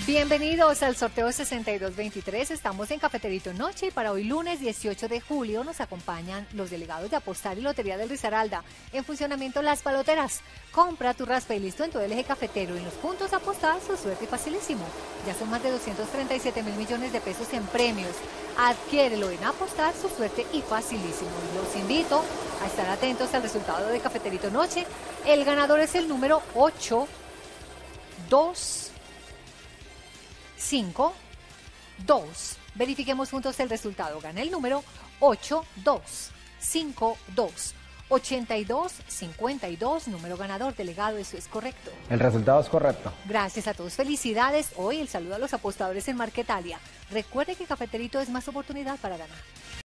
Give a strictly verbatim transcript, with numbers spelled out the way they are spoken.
Bienvenidos al sorteo sesenta y dos veintitrés. Estamos en Cafeterito Noche y para hoy lunes dieciocho de julio nos acompañan los delegados de Apostar y Lotería del Risaralda. En funcionamiento Las Paloteras. Compra tu raspa y listo en todo el eje cafetero y en los puntos Apostar, su suerte facilísimo. Ya son más de doscientos treinta y siete mil millones de pesos en premios. Adquiérelo en Apostar, su suerte y facilísimo. Los invito a estar atentos al resultado de Cafeterito Noche. El ganador es el número ocho dos cinco dos. Verifiquemos juntos el resultado. Gana el número ocho dos cinco dos. ochenta y dos cincuenta y dos, número ganador, delegado, eso es correcto. El resultado es correcto. Gracias a todos, felicidades. Hoy el saludo a los apostadores en Marquetalia. Recuerde que Cafeterito es más oportunidad para ganar.